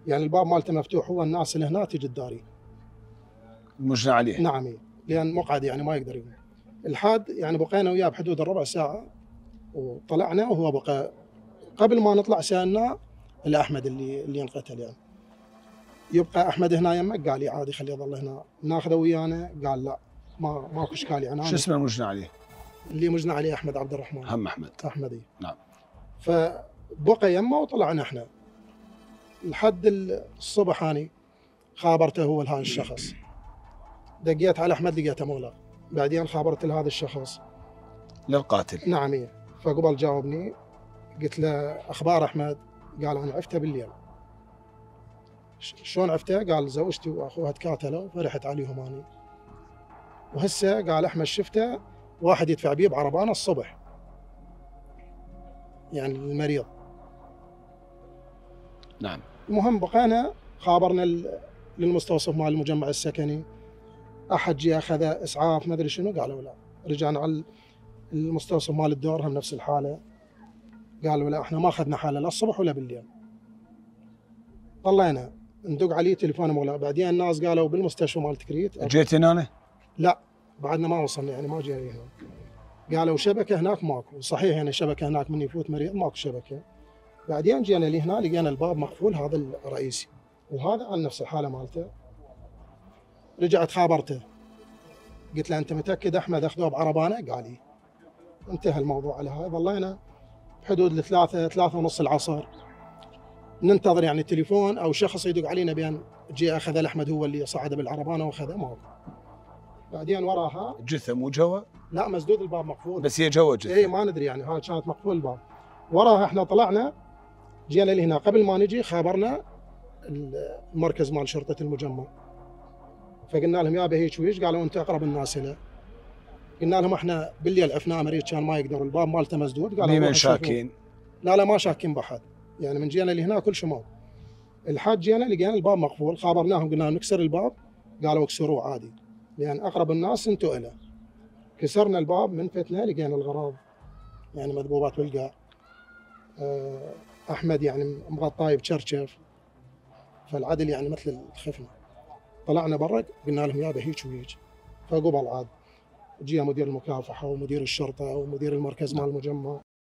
يعني الباب مالته مفتوح، هو الناس اللي هنا تجي تداري. المجنى عليه. نعم، لان مقعد يعني ما يقدر يقوم. الحاد يعني بقينا وياه بحدود الربع ساعه، وطلعنا وهو بقى. قبل ما نطلع سالنا الاحمد اللي انقتل يعني، يبقى احمد هنا يمك؟ قال لي عادي خليه يظل هنا، ناخذه ويانا؟ قال لا، ماكو اشكال يعني. شو اسم المجنى عليه؟ اللي مجنى عليه احمد عبد الرحمن. هم احمد. احمدي. نعم. فبقى يمه وطلعنا احنا لحد الصبح. اني خابرته هو لهذا الشخص، دقيت على احمد لقيته مغلق. بعدين خابرت لهذا الشخص للقاتل. نعم. فقبل جاوبني قلت له اخبار احمد؟ قال انا عفته بالليل. شلون عفته؟ قال زوجتي واخوها تكاتلوا فرحت عليهم اني، وهسه قال احمد شفته واحد يدفع بيه بعربانه الصبح، يعني المريض. نعم. المهم بقينا خابرنا للمستوصف مال المجمع السكني، احد جي اخذ اسعاف ما ادري شنو، قالوا لا. رجعنا على المستوصف مال الدور هم نفس الحاله، قالوا لا احنا ما اخذنا حاله لا الصبح ولا بالليل. طلعنا ندق عليه تليفون مغلق. بعدين الناس قالوا بالمستشفى مال تكريت. جيت هنا؟ لا بعدنا ما وصلنا يعني، ما جينا هنا. قالوا شبكه هناك ماكو. صحيح يعني شبكه هناك من يفوت مريض ماكو شبكه. بعدين جينا لهنا لقينا الباب مقفول، هذا الرئيسي، وهذا على نفس الحاله مالته. رجعت خابرته، قلت له انت متاكد احمد اخذوه بعربانه؟ قال لي. انتهى الموضوع على هاي. ظلينا بحدود ثلاثة ونص العصر ننتظر يعني التليفون او شخص يدق علينا بان جي اخذ الاحمد، هو اللي صعد بالعربانه واخذه. ماكو. بعدين وراها جثه مو جوا؟ لا مسدود، الباب مقفول. بس هي جوا جثه؟ اي ما ندري يعني، هاي كانت مقفول الباب. وراها احنا طلعنا جينا لهنا. قبل ما نجي خابرنا المركز مال شرطه المجمع، فقلنا لهم يابا هيك ويش. قالوا انت اقرب الناس له. قلنا لهم احنا بالليل عفنا مريض كان ما يقدر، الباب مالته مسدود. قالوا مين شاكين؟ لا ما شاكين بحد يعني. من جينا لهنا كل شيء ماكو. الحاج جينا لقينا الباب مقفول، خابرناهم قلنا لهم نكسر الباب. قالوا اكسروه عادي لان اقرب الناس انتوا له. كسرنا الباب من فتنا لقينا الغراض يعني مذبوبات بالقاع. احمد يعني مغطاي بشرشف، فالعدل يعني مثل الخفنه. طلعنا برا قلنا لهم يابا هيك وهيك. فقبل عاد جاء مدير المكافحه ومدير الشرطه ومدير المركز مال المجمع.